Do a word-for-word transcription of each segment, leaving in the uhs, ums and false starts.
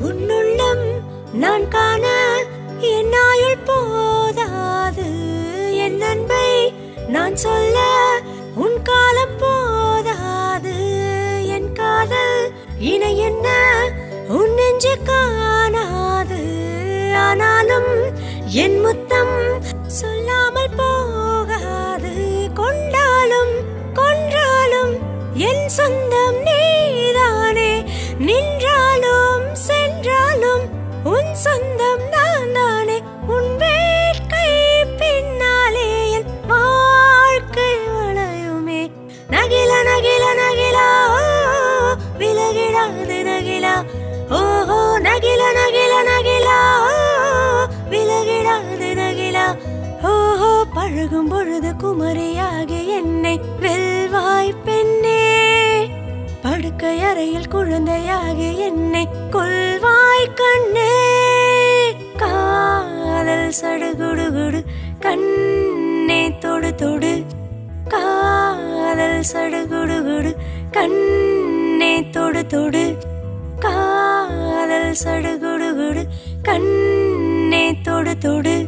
உன்னுள்ளம் நான் காண என் ஆயுள் போதாது. என் அன்பை நான் சொல்ல உன் காலம் போதாது. என் காதல் இணை என்ன உன் நெஞ்சு காணாது. ஆனாலும் என் முத்தம் சொல்லாமல் போகாது. கொண்டாலும் கொன்றாலும் என் சொந்தம் நீதானே. நின்றாலும் சென்றாலும் உன் சொந்தம் நான் தானே. உன் வேட்கை பின்னாலே என் வாழ்க்கை வளையுமே. நகில நகில நகிலா விலகிடாது நகிலா. ஓஹோ நகில நகில நகிலா விலகிடாது நகிலா. ஓஹோ பழகும் பொழுது குமரியாகி என்னை வெல்வாய் பெண்ணே. படுக்கை அறையில் குழந்தையாகி என்னை கொல்வாய் கண்ணே. காதல் சடுகுடுகுடு கண்ணே தொடு தொடு. காதல் சடுகுடுகுடு கண்ணே தொடு தொடு. காதல் சடுகுடுகுடு கண்ணே தொடு தொடு.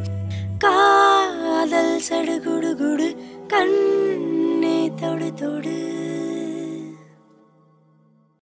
காதல் சடுகுடுகுடு கண்ணே தொடு தொடு.